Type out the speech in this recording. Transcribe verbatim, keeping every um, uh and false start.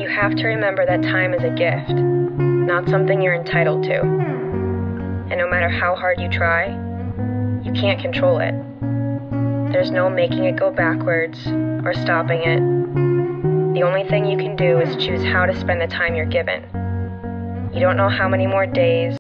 You have to remember that time is a gift, not something you're entitled to. And no matter how hard you try, you can't control it. There's no making it go backwards or stopping it. The only thing you can do is choose how to spend the time you're given. You don't know how many more days